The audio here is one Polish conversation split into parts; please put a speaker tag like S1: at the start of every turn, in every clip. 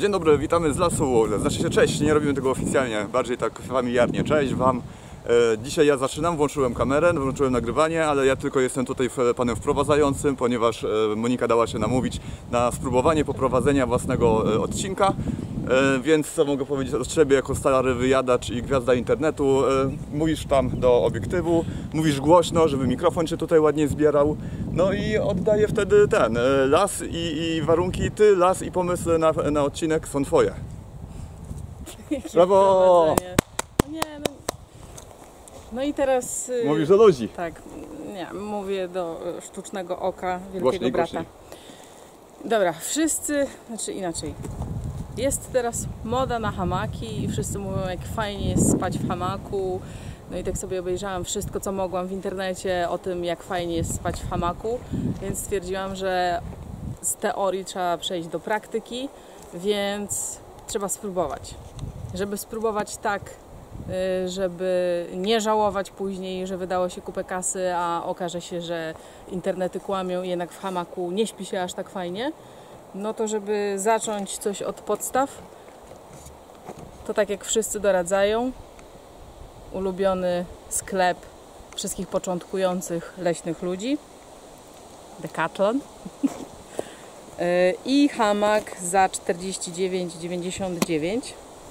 S1: Dzień dobry, witamy z lasu. Znaczy się cześć, nie robimy tego oficjalnie, bardziej tak familiarnie. Cześć Wam. Dzisiaj ja zaczynam, włączyłem kamerę, włączyłem nagrywanie, ale ja tylko jestem tutaj panem wprowadzającym, ponieważ Monika dała się namówić na spróbowanie poprowadzenia własnego odcinka. Więc co mogę powiedzieć o Ciebie jako stary wyjadacz i gwiazda internetu? Mówisz tam do obiektywu, mówisz głośno, żeby mikrofon Cię tutaj ładnie zbierał. No i oddaję wtedy ten las i warunki, Ty, las i pomysły na odcinek są Twoje. Brawo!
S2: No i teraz...
S1: Mówisz do ludzi.
S2: Tak, nie, mówię do sztucznego oka wielkiego
S1: Głośniej,
S2: brata.
S1: głośniej.
S2: Dobra, wszyscy, znaczy inaczej. Jest teraz moda na hamaki i wszyscy mówią, jak fajnie jest spać w hamaku. No i tak sobie obejrzałam wszystko, co mogłam w internecie o tym, jak fajnie jest spać w hamaku. Więc stwierdziłam, że z teorii trzeba przejść do praktyki, więc trzeba spróbować. Żeby spróbować tak, żeby nie żałować później, że wydało się kupę kasy, a okaże się, że internety kłamią i jednak w hamaku nie śpi się aż tak fajnie, no to żeby zacząć coś od podstaw, to tak jak wszyscy doradzają, ulubiony sklep wszystkich początkujących leśnych ludzi, Decathlon, i hamak za 49,99,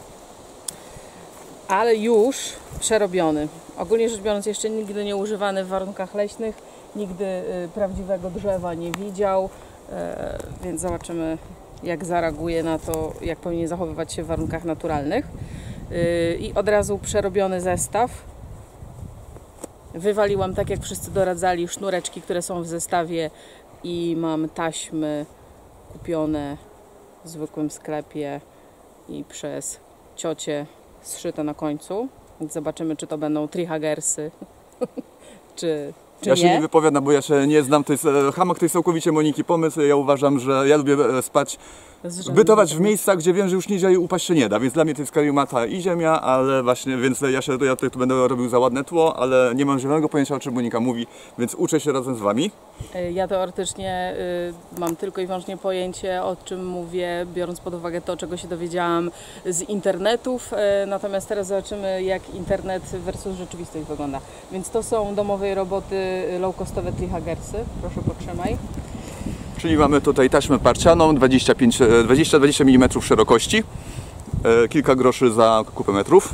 S2: ale już przerobiony. Ogólnie rzecz biorąc, jeszcze nigdy nie używany w warunkach leśnych, nigdy prawdziwego drzewa nie widział, więc zobaczymy, jak zareaguje na to, jak powinien zachowywać się w warunkach naturalnych. I od razu przerobiony zestaw. Wywaliłam, tak jak wszyscy doradzali, sznureczki, które są w zestawie, i mam taśmy kupione w zwykłym sklepie i przez ciocię zszyte na końcu. Więc zobaczymy, czy to będą trihagersy, czy
S1: ja się
S2: nie.
S1: nie wypowiadam, bo ja się nie znam. To jest, hamak to jest całkowicie Moniki pomysł. Ja uważam, że ja lubię spać, bytować w miejscach, gdzie wiem, że już niżej upaść się nie da. Więc dla mnie to jest kariumata i ziemia, ale właśnie, więc ja tutaj tu będę robił za ładne tło, ale nie mam zielonego pojęcia, o czym Monika mówi, więc uczę się razem z Wami.
S2: Ja teoretycznie mam tylko i wyłącznie pojęcie, o czym mówię, biorąc pod uwagę to, czego się dowiedziałam z internetów. Natomiast teraz zobaczymy, jak internet versus rzeczywistość wygląda. Więc to są domowej roboty low-costowe trihagersy. Proszę, potrzymaj.
S1: Czyli mamy tutaj taśmę parcianą, 20-20 mm szerokości, kilka groszy za kupę metrów.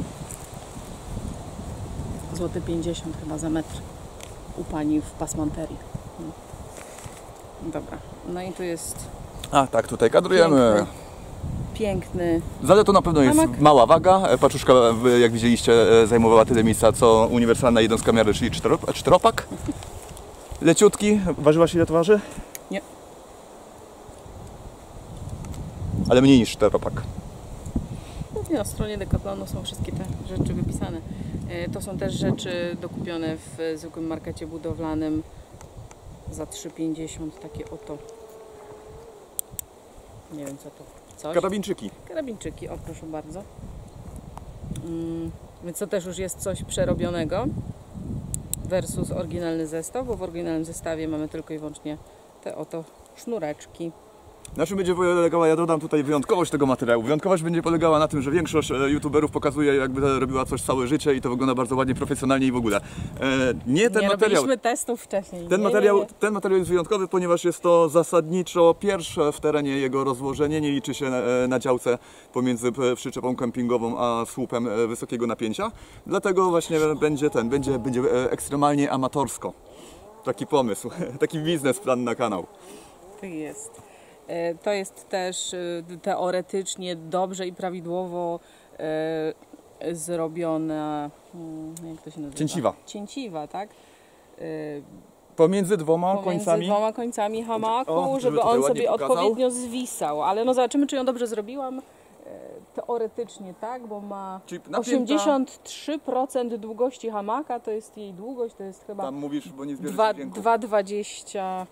S2: Złoty 50 chyba za metr u pani w pasmanterii. Dobra, no i tu jest
S1: A tak, tutaj kadrujemy.
S2: piękny.
S1: Zaletą na pewno jest
S2: hamak.
S1: mała waga. Paczuszka, jak widzieliście, zajmowała tyle miejsca, co uniwersalna jednostka miary, czyli czteropak. Leciutki. Ważyłaś, ile to waży?
S2: Nie.
S1: Ale mniej niż czteropak.
S2: Na stronie Decathlonu są wszystkie te rzeczy wypisane. To są też rzeczy dokupione w zwykłym markecie budowlanym za 3,50. Takie oto. Nie wiem, co to. Coś?
S1: Karabinczyki.
S2: Karabinczyki, o proszę bardzo. Więc to też już jest coś przerobionego versus oryginalny zestaw, bo w oryginalnym zestawie mamy tylko i wyłącznie te oto sznureczki.
S1: Na czym będzie polegała, ja dodam tutaj wyjątkowość tego materiału. Wyjątkowość będzie polegała na tym, że większość youtuberów pokazuje, jakby robiła coś całe życie i to wygląda bardzo ładnie, profesjonalnie i w ogóle. Nie ten materiał.
S2: Robiliśmy testów wcześniej.
S1: Ten materiał jest wyjątkowy, ponieważ jest to zasadniczo pierwsze w terenie jego rozłożenie. Nie liczy się na działce pomiędzy przyczepą kempingową a słupem wysokiego napięcia. Dlatego właśnie będzie ekstremalnie amatorsko. Taki pomysł, taki biznesplan na kanał.
S2: Tak jest. To jest też teoretycznie dobrze i prawidłowo zrobiona, jak to się nazywa?
S1: Cięciwa.
S2: Cięciwa, tak?
S1: Pomiędzy dwoma
S2: końcami hamaku,
S1: O,
S2: żeby on sobie
S1: pokazał.
S2: odpowiednio zwisał. Ale no zobaczymy, czy ją dobrze zrobiłam. Teoretycznie tak, bo ma
S1: Czyli napięta.
S2: 83% długości hamaka, to jest jej długość, to jest chyba
S1: Tam mówisz, bo nie zbierzesz dźwięku.
S2: 2,20.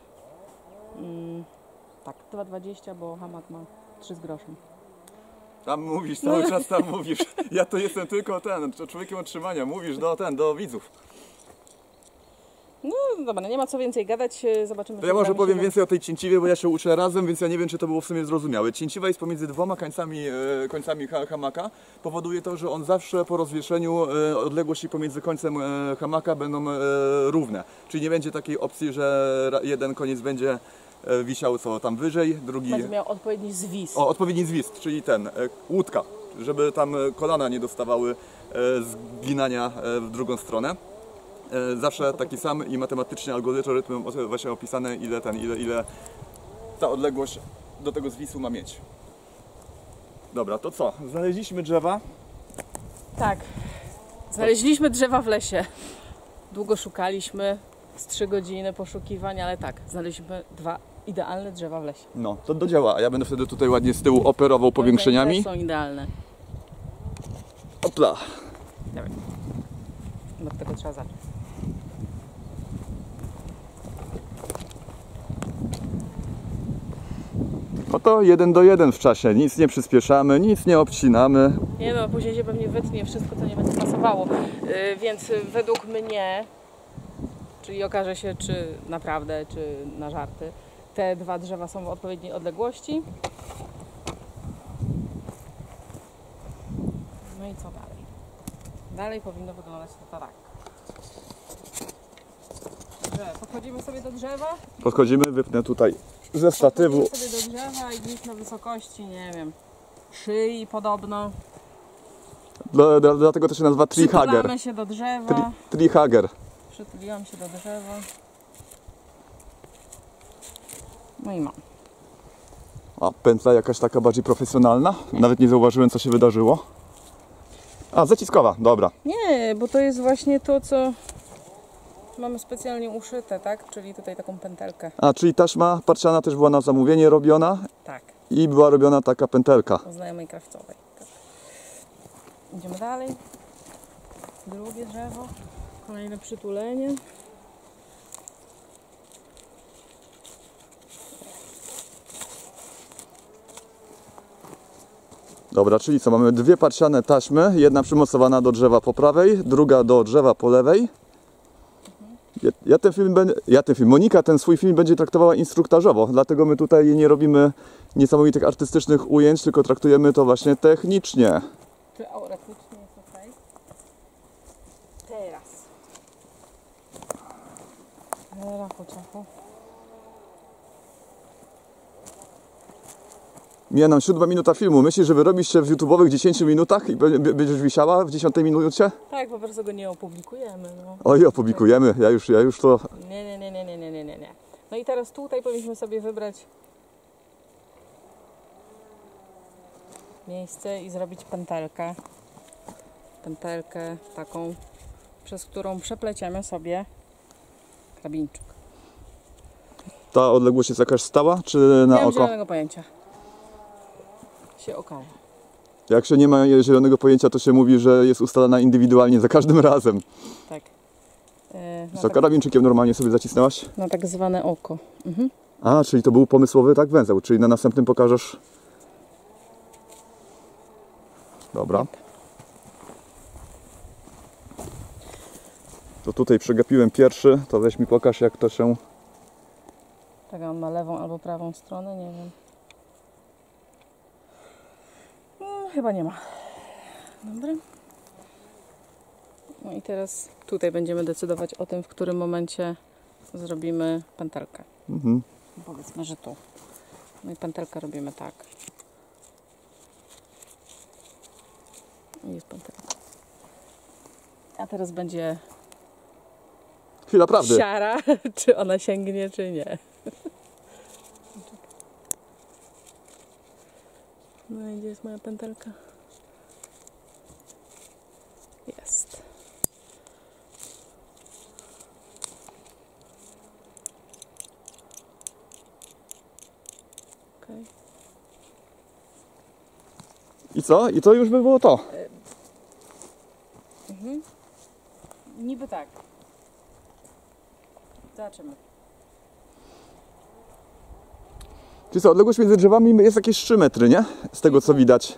S2: Tak, 2,20, bo hamak ma 3 z groszem.
S1: Tam mówisz, cały czas tam mówisz. Ja to jestem tylko człowiekiem otrzymania. Mówisz do widzów.
S2: No, No dobra, nie ma co więcej gadać, zobaczymy.
S1: To ja może powiem więcej o tej cięciwie, bo ja się uczę razem, więc ja nie wiem, czy to było w sumie zrozumiałe. Cięciwa jest pomiędzy dwoma końcami hamaka. Powoduje to, że on zawsze po rozwieszeniu odległości pomiędzy końcem hamaka będą równe. Czyli nie będzie takiej opcji, że jeden koniec będzie wisiał co tam wyżej, drugi...
S2: Będzie miał odpowiedni zwis.
S1: O, odpowiedni zwis, czyli łódka, żeby tam kolana nie dostawały zginania w drugą stronę. Zawsze taki sam i matematycznie algorytmem właśnie opisane, ile ta odległość do tego zwisu ma mieć. Dobra, to co? Znaleźliśmy drzewa.
S2: Tak. Znaleźliśmy drzewa w lesie. Długo szukaliśmy, z 3 godziny poszukiwań, ale tak, znaleźliśmy 2 idealne drzewa w lesie.
S1: No, to do dzieła, a ja będę wtedy tutaj ładnie z tyłu operował powiększeniami.
S2: Te są idealne.
S1: Opla.
S2: Dawaj. No od tego trzeba zacząć.
S1: No to 1 do 1 w czasie, nic nie przyspieszamy, nic nie obcinamy.
S2: Nie no, później się pewnie wytnie wszystko, co nie będzie pasowało. Więc według mnie, czyli okaże się, czy naprawdę, czy na żarty, te 2 drzewa są w odpowiedniej odległości. No i co dalej? Dalej powinno wyglądać to tak. Dobrze, podchodzimy sobie do drzewa.
S1: Podchodzimy, wypnę tutaj ze statywu.
S2: Podchodzimy sobie do drzewa i gdzieś na wysokości, nie wiem, szyi podobno.
S1: Dlatego to się nazywa treehugger.
S2: Przytulamy się do drzewa.
S1: Treehugger.
S2: Przytuliłam się do drzewa. No i mam.
S1: A pętla jakaś taka bardziej profesjonalna? Nawet nie zauważyłem, co się wydarzyło. A, zaciskowa, dobra.
S2: Nie, bo to jest właśnie to, co mamy specjalnie uszyte, tak? Czyli tutaj taką pętelkę.
S1: A, czyli taśma parciana też była na zamówienie robiona
S2: Tak,
S1: i była robiona taka pętelka.
S2: u znajomej krawcowej. Tak. Idziemy dalej. Drugie drzewo. Kolejne przytulenie.
S1: Dobra, czyli co, mamy 2 parciane taśmy, jedna przymocowana do drzewa po prawej, druga do drzewa po lewej. Monika ten swój film będzie traktowała instruktażowo, dlatego my tutaj nie robimy niesamowitych artystycznych ujęć, tylko traktujemy to właśnie technicznie.
S2: Teoretycznie jest ok. Teraz. Po ciachu.
S1: Mija nam 7 minuta filmu. Myślisz, że wyrobisz się w YouTube'owych 10 minutach i będziesz wisiała w 10 minucie?
S2: Tak, po prostu go nie opublikujemy. No.
S1: Oj, opublikujemy. Ja już to...
S2: Nie. No i teraz tutaj powinniśmy sobie wybrać miejsce i zrobić pętelkę. Pętelkę taką, przez którą przepleciemy sobie karabinczyk.
S1: Ta odległość jest jakaś stała, czy na
S2: Nie mam
S1: oko?
S2: zielonego pojęcia. Się okaże.
S1: Jak się nie ma zielonego pojęcia, to się mówi, że jest ustalana indywidualnie za każdym razem.
S2: Tak.
S1: Co, karabinczykiem normalnie sobie zacisnęłaś?
S2: Na tak zwane oko. Mhm.
S1: A, czyli to był pomysłowy tak węzeł, czyli na następnym pokażesz... Dobra. To tutaj przegapiłem pierwszy, to weź mi pokaż, jak to się...
S2: Tak, on ma lewą albo prawą stronę, nie wiem. Chyba nie ma. Dobra. No i teraz tutaj będziemy decydować o tym, w którym momencie zrobimy pętelkę.
S1: Mhm.
S2: Powiedzmy, że tu. No i pętelkę robimy tak. I jest pętelka. A teraz będzie
S1: Chwila prawdy.
S2: siara, czy ona sięgnie, czy nie. No i gdzie jest moja pętelka? Jest. Okay.
S1: I co? I to już by było to.
S2: Niby tak. Zobaczymy.
S1: Czyli co, odległość między drzewami jest jakieś 3 metry, nie? Z tego co widać.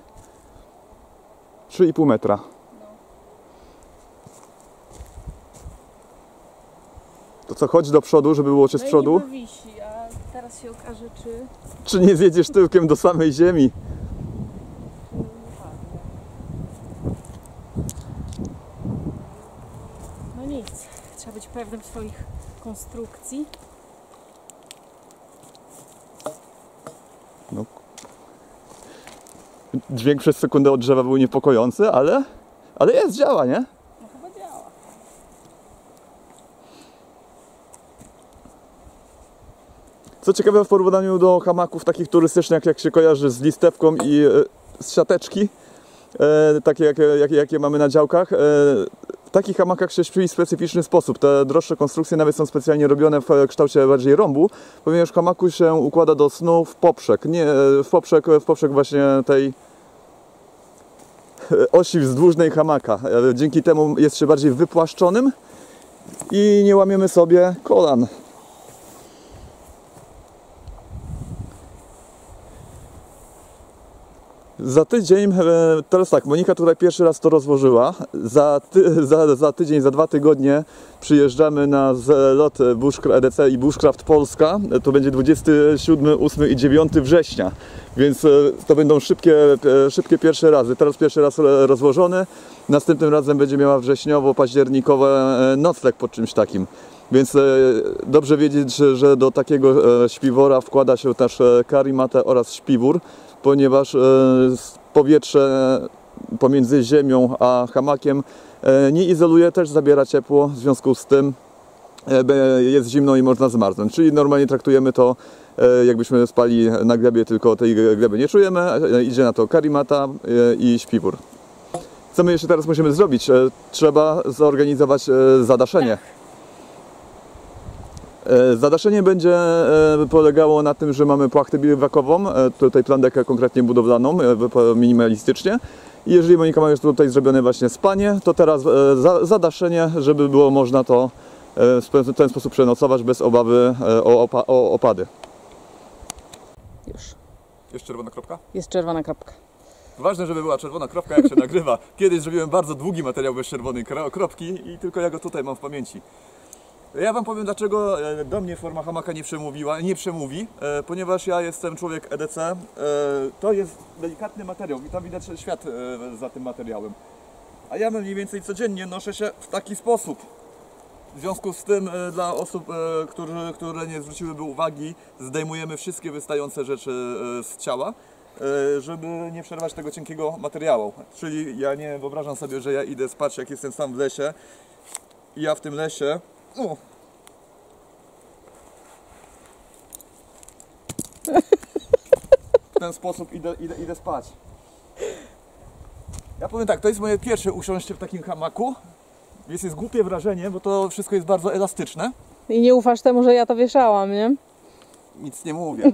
S1: 3,5 metra. To co, chodź do przodu, żeby było cię z przodu.
S2: No i niby wisi, a teraz się okaże,
S1: Czy nie zjedziesz tyłkiem do samej ziemi?
S2: No nic, trzeba być pewnym swoich konstrukcji.
S1: No. Dźwięk przez sekundę od drzewa był niepokojący, ale jest, działa, nie?
S2: No chyba działa.
S1: Co ciekawe, w porównaniu do hamaków takich turystycznych, jak się kojarzy z listewką i z siateczki, takie jakie mamy na działkach, w takich hamakach się śpi w specyficzny sposób. Te droższe konstrukcje nawet są specjalnie robione w kształcie bardziej rąbu, ponieważ w hamaku się układa do snu w poprzek, nie w poprzek właśnie tej osi wzdłużnej hamaka. Dzięki temu jest się bardziej wypłaszczonym i nie łamiemy sobie kolan. Za tydzień, teraz tak, Monika tutaj pierwszy raz to rozłożyła. Za tydzień, za 2 tygodnie przyjeżdżamy na zlot EDC i Bushcraft Polska. To będzie 27, 8 i 9 września. Więc to będą szybkie pierwsze razy. Teraz pierwszy raz rozłożony. Następnym razem będzie miała wrześniowo-październikowy nocleg pod czymś takim. Więc dobrze wiedzieć, że do takiego śpiwora wkłada się też karimatę oraz śpiwór, ponieważ powietrze pomiędzy ziemią a hamakiem nie izoluje, też zabiera ciepło, w związku z tym jest zimno i można zmarznąć. Czyli normalnie traktujemy to, jakbyśmy spali na glebie, tylko tej gleby nie czujemy. Idzie na to karimata i śpiwór. Co my jeszcze teraz musimy zrobić? Trzeba zorganizować zadaszenie. Zadaszenie będzie polegało na tym, że mamy płachtę biwakową, tutaj plandekę konkretnie budowlaną, minimalistycznie. I jeżeli Monika ma już tutaj zrobione właśnie spanie, to teraz zadaszenie, żeby było można to w ten sposób przenocować bez obawy o opady.
S2: Już.
S1: Jest czerwona kropka?
S2: Jest czerwona kropka.
S1: Ważne, żeby była czerwona kropka, jak się nagrywa. Kiedyś zrobiłem bardzo długi materiał bez czerwonej kropki i tylko ja go tutaj mam w pamięci. Ja Wam powiem, dlaczego do mnie forma hamaka nie przemówi, ponieważ ja jestem człowiek EDC. To jest delikatny materiał i tam widać świat za tym materiałem. A ja mniej więcej codziennie noszę się w taki sposób. W związku z tym dla osób, które nie zwróciłyby uwagi, zdejmujemy wszystkie wystające rzeczy z ciała, żeby nie przerwać tego cienkiego materiału. Czyli ja nie wyobrażam sobie, że ja idę spać, jak jestem sam w lesie i ja w tym lesie w ten sposób idę spać. Ja powiem tak, to jest moje pierwsze usiąście w takim hamaku. Więc jest głupie wrażenie, bo to wszystko jest bardzo elastyczne.
S2: I nie ufasz temu, że ja to wieszałam, nie?
S1: Nic nie mówię.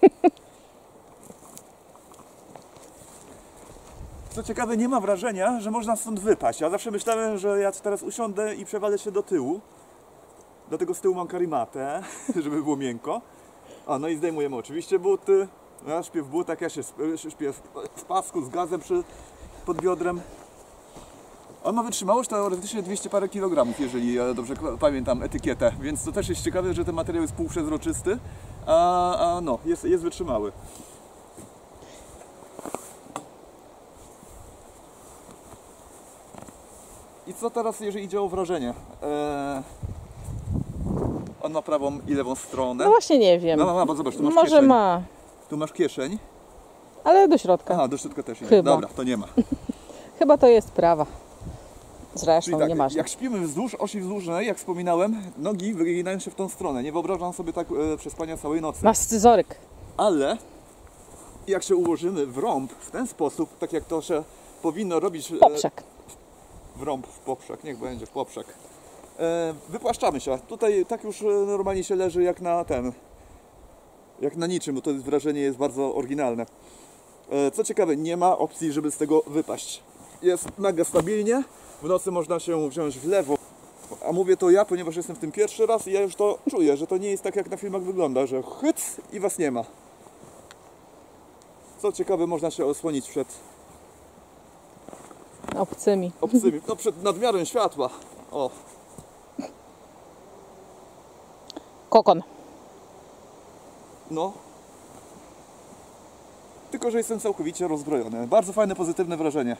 S1: Co ciekawe, nie ma wrażenia, że można stąd wypaść. Ja zawsze myślałem, że ja teraz usiądę i przewalę się do tyłu. Dlatego z tyłu mam karimatę, żeby było miękko. A no i zdejmujemy oczywiście buty. Ja śpię w butach, ja się śpię w pasku z gazem pod biodrem. On ma wytrzymałość teoretycznie 200 parę kilogramów, jeżeli ja dobrze pamiętam etykietę, więc to też jest ciekawe, że ten materiał jest półprzezroczysty, a no, jest wytrzymały. I co teraz, jeżeli idzie o wrażenie? On ma prawą i lewą stronę.
S2: No właśnie nie wiem.
S1: Ma, bo zobacz, tu masz
S2: Może
S1: kieszeń.
S2: ma.
S1: Tu masz kieszeń.
S2: Ale do środka.
S1: Aha, do środka też nie.
S2: Chyba.
S1: Dobra, to nie ma.
S2: Chyba to jest prawa. Zresztą,
S1: Czyli tak,
S2: nieważne.
S1: jak śpimy wzdłuż osi wzdłużnej, jak wspominałem, nogi wyginają się w tą stronę. Nie wyobrażam sobie tak przespania całej nocy.
S2: Masz scyzoryk.
S1: Ale jak się ułożymy w rąb w ten sposób, tak jak to się powinno robić
S2: Poprzek.
S1: w rąb, w poprzek, niech będzie w poprzek, wypłaszczamy się. Tutaj tak już normalnie się leży jak na niczym, bo to wrażenie jest bardzo oryginalne. Co ciekawe, nie ma opcji, żeby z tego wypaść. Jest mega stabilnie, w nocy można się wziąć w lewo. A mówię to ja, ponieważ jestem w tym pierwszy raz i ja już to czuję, że to nie jest tak jak na filmach wygląda, że hyc i was nie ma. Co ciekawe, można się osłonić przed
S2: Obcymi.
S1: no przed nadmiarem światła. O.
S2: kokon.
S1: No. Tylko że jestem całkowicie rozbrojony. Bardzo fajne, pozytywne wrażenie.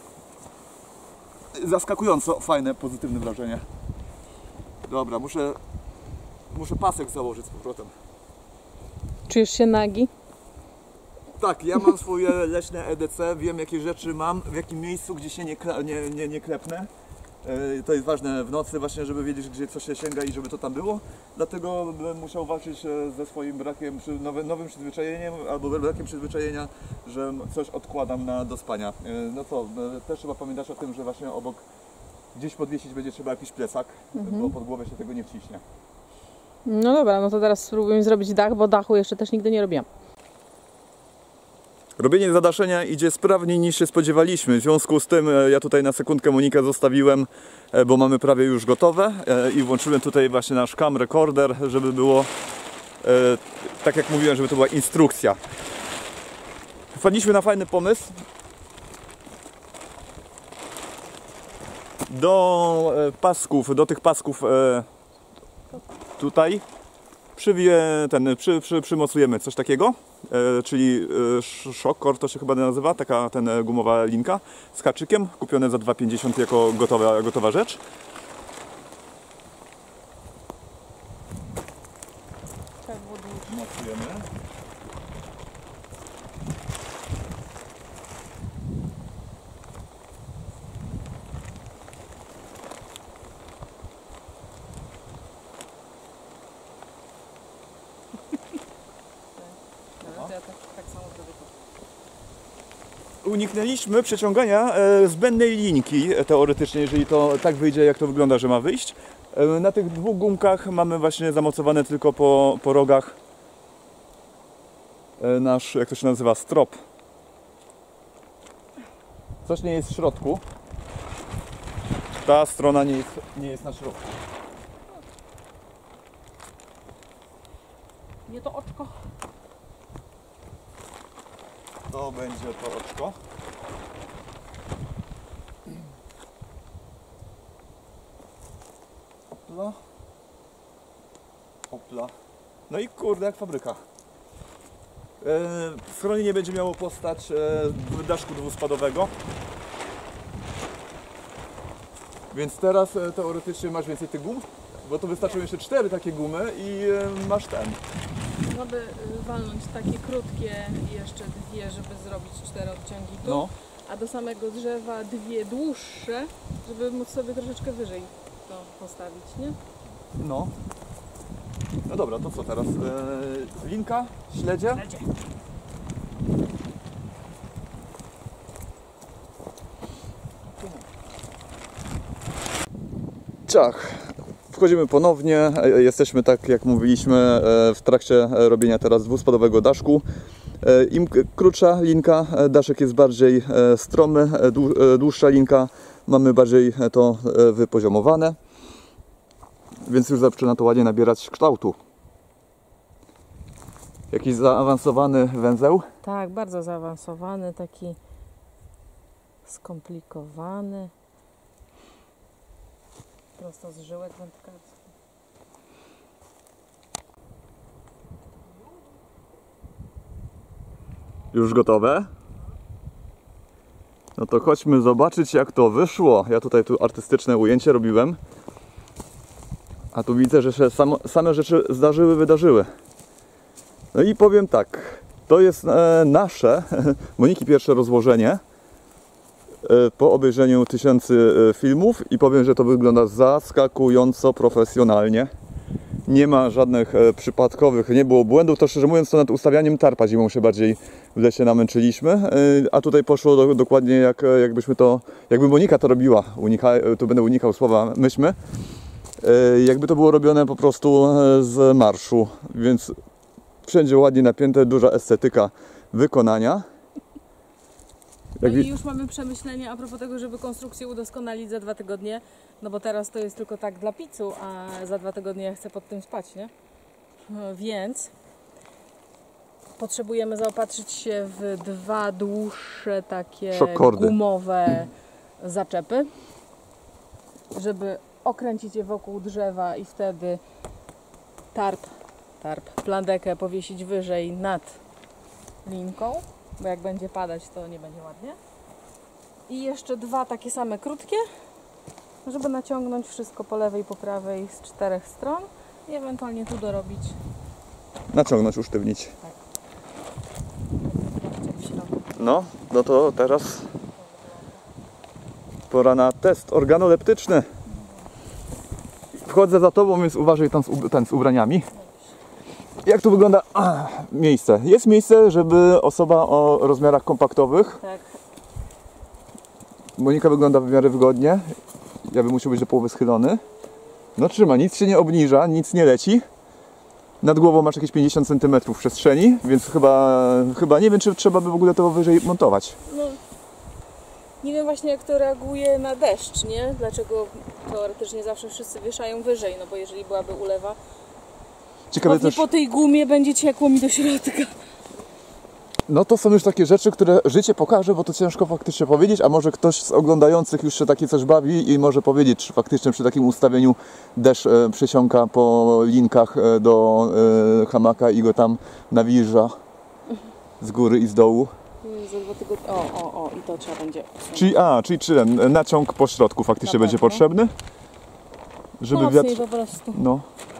S1: Zaskakująco fajne, pozytywne wrażenie. Dobra, muszę pasek założyć z powrotem.
S2: Czujesz się nagi?
S1: Tak, ja mam swoje leśne EDC, wiem jakie rzeczy mam, w jakim miejscu, gdzie się nie klepnę. To jest ważne w nocy właśnie, żeby wiedzieć, gdzie coś się sięga i żeby to tam było. Dlatego bym musiał walczyć ze swoim brakiem, nowym przyzwyczajeniem albo brakiem przyzwyczajenia, że coś odkładam do spania. No co, też trzeba pamiętać o tym, że właśnie obok gdzieś podwiesić będzie trzeba jakiś plecak, bo pod głowę się tego nie wciśnie.
S2: No dobra, no to teraz spróbujemy zrobić dach, bo dachu jeszcze też nigdy nie robiłam.
S1: Robienie zadaszenia idzie sprawniej niż się spodziewaliśmy. W związku z tym ja tutaj na sekundkę Monikę zostawiłem, bo mamy prawie już gotowe i włączyłem tutaj właśnie nasz cam recorder, żeby było tak jak mówiłem, żeby to była instrukcja. Wpadliśmy na fajny pomysł. Do tych pasków tutaj przymocujemy coś takiego, czyli Shockcore to się chyba nazywa, taka gumowa linka z haczykiem, kupione za 2,50 jako gotowa rzecz. Mocujemy. Uniknęliśmy przeciągania zbędnej linki teoretycznie, jeżeli to tak wyjdzie, jak to wygląda, że ma wyjść. Na tych dwóch gumkach mamy właśnie zamocowane tylko po rogach nasz, jak to się nazywa, strop. Coś nie jest w środku. Ta strona nie jest na środku.
S2: Nie to oczko.
S1: To będzie to oczko. Opla. Opla. No i kurde, jak fabryka. Schronienie będzie miało postać daszku dwuspadowego. Więc teraz teoretycznie masz więcej tych gum, bo to wystarczą jeszcze 4 takie gumy i masz ten.
S2: Mogę walnąć takie krótkie i jeszcze 2, żeby zrobić 4 odciągi tu,
S1: No.
S2: a do samego drzewa 2 dłuższe, żeby móc sobie troszeczkę wyżej to postawić, nie?
S1: No. No dobra, to co teraz? Linka, śledzie? Ciach. Wchodzimy ponownie, jesteśmy tak jak mówiliśmy w trakcie robienia teraz dwuspadowego daszku. Im krótsza linka, daszek jest bardziej stromy, dłuższa linka, mamy bardziej to wypoziomowane. Więc już zaczyna to ładnie nabierać kształtu. Jakiś zaawansowany węzeł?
S2: Tak, bardzo zaawansowany, taki skomplikowany. Prosto z żyłek wędkarskich.
S1: Już gotowe? No to chodźmy zobaczyć, jak to wyszło. Ja tutaj artystyczne ujęcie robiłem. A tu widzę, że się same rzeczy wydarzyły. No i powiem tak. To jest nasze, Moniki, pierwsze rozłożenie po obejrzeniu 1000 filmów i powiem, że to wygląda zaskakująco profesjonalnie. Nie ma żadnych przypadkowych, nie było błędów. To szczerze mówiąc, to nad ustawianiem tarpa zimą się bardziej w lesie namęczyliśmy, a tutaj poszło dokładnie jakby Monika to robiła. Tu będę unikał słowa myśmy. Jakby to było robione po prostu z marszu, więc wszędzie ładnie napięte, duża estetyka wykonania.
S2: No i już mamy przemyślenie a propos tego, żeby konstrukcję udoskonalić za 2 tygodnie, no bo teraz to jest tylko tak dla picu, a za 2 tygodnie ja chcę pod tym spać, nie? Więc potrzebujemy zaopatrzyć się w 2 dłuższe takie gumowe zaczepy, żeby okręcić je wokół drzewa i wtedy plandekę powiesić wyżej nad linką, bo jak będzie padać, to nie będzie ładnie. I jeszcze 2 takie same krótkie, żeby naciągnąć wszystko po lewej i po prawej z 4 stron i ewentualnie tu dorobić.
S1: Naciągnąć, usztywnić.
S2: Tak.
S1: No to teraz pora na test organoleptyczny. Wchodzę za tobą, więc uważaj tam z ubraniami. Jak tu wygląda miejsce? Jest miejsce, żeby osoba o rozmiarach kompaktowych.
S2: Tak.
S1: Monika wygląda w miarę wygodnie. Ja bym musiał być do połowy schylony. No trzyma, nic się nie obniża, nic nie leci. Nad głową masz jakieś 50 cm przestrzeni, więc chyba nie wiem, czy trzeba by w ogóle to wyżej montować.
S2: No, nie wiem właśnie, jak to reaguje na deszcz, nie? Dlaczego teoretycznie zawsze wszyscy wieszają wyżej, no bo jeżeli byłaby ulewa,
S1: Ciekawe też,
S2: po tej gumie będzie ciekło mi do środka.
S1: no to są już takie rzeczy, które życie pokaże, bo to ciężko faktycznie powiedzieć, a może ktoś z oglądających już się takie coś bawi i może powiedzieć, czy faktycznie przy takim ustawieniu deszcz przesiąka po linkach do hamaka i go tam nawilża z góry i z dołu.
S2: Za 2 tygodnie. I to trzeba będzie.
S1: Czyli naciąg po środku faktycznie
S2: Na
S1: będzie
S2: pewno.
S1: potrzebny, żeby
S2: Mocniej po prostu.
S1: No,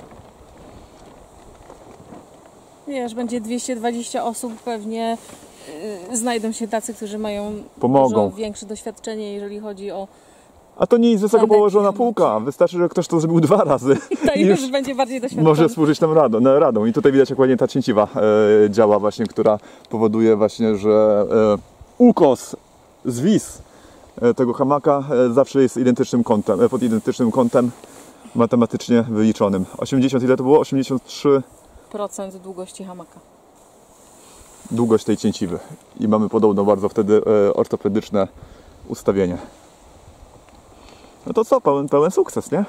S2: Wiesz, będzie 220 osób, pewnie znajdą się tacy, którzy mają
S1: Pomogą.
S2: dużo większe doświadczenie, jeżeli chodzi o...
S1: a to nie jest wysoko
S2: Plandeki
S1: położona
S2: hamaki.
S1: półka. Wystarczy, że ktoś to zrobił 2 razy.
S2: To
S1: I
S2: już będzie bardziej doświadczony.
S1: może służyć nam radą. I tutaj widać, jak ładnie ta cięciwa działa właśnie, która powoduje właśnie, że ukos, zwis tego hamaka zawsze jest identycznym kątem, pod identycznym kątem matematycznie wyliczonym. 80, ile to było? 83
S2: % długości hamaka.
S1: długość tej cięciwy. I mamy podobno bardzo wtedy ortopedyczne ustawienie. No to co? Pełen sukces, nie?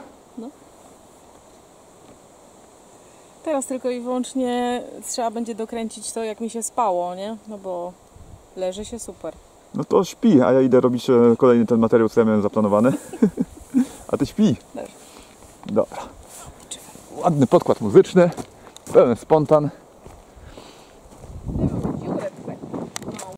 S2: Teraz tylko i wyłącznie trzeba będzie dokręcić to, jak mi się spało, nie? No bo leży się super.
S1: No to śpi, a ja idę robić kolejny ten materiał, co ja miałem zaplanowany. A ty śpi.
S2: Dobrze.
S1: Dobra. Ładny podkład muzyczny, pełen spontan.